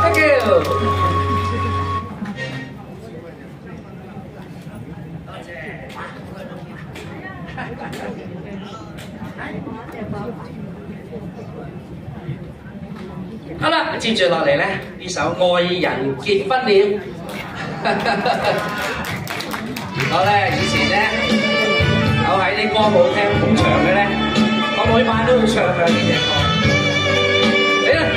Thank you。多謝。好啦，接住落嚟咧，呢首《愛人結婚了》。如果咧以前咧有喺啲歌舞廳捧場嘅咧，我每晚都會唱嘅呢隻歌。嚟啦！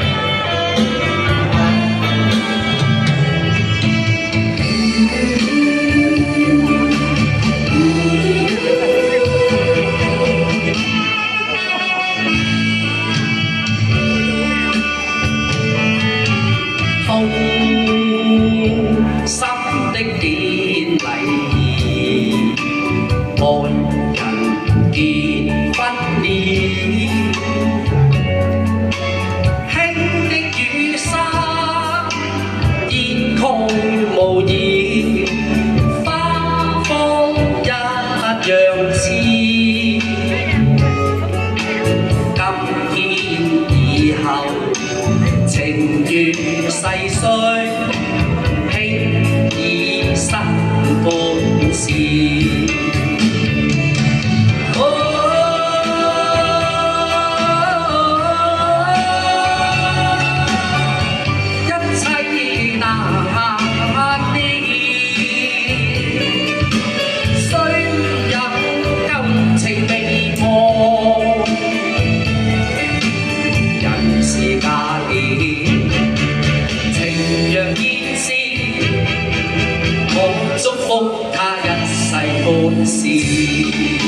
心的典禮，愛人結婚了，輕的雨傘，煙空無言，花芳一樣似。今天以後，情緣逝碎。新歡事，一切難免，雖有舊情未忘，人是假意，情若煙絲。我祝福他一世歡事。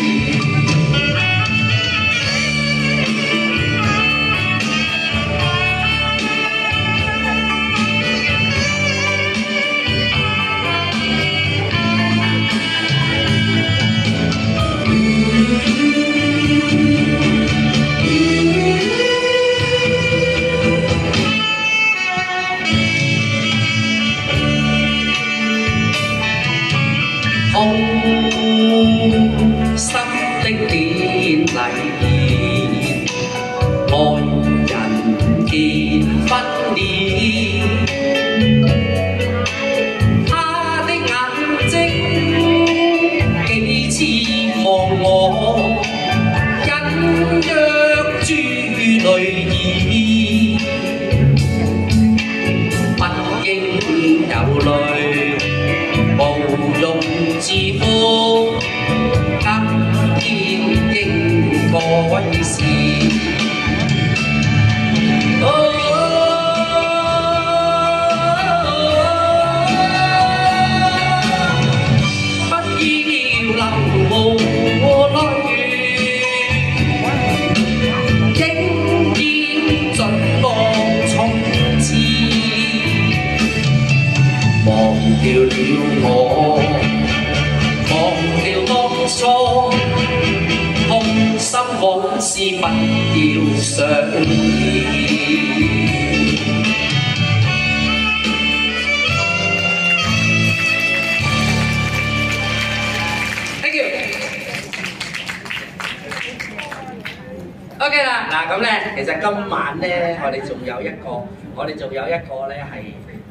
心的典禮，愛人結婚了，他的眼睛幾次望我，隱約珠淚意，不應有淚，無用自負。今天應該是，不要流淚，應見盡浪從此，忘掉了我。錯，痛心往事不要想念。Thank you。OK 啦，嗱咁咧，其實今晚咧，我哋仲有一個咧係。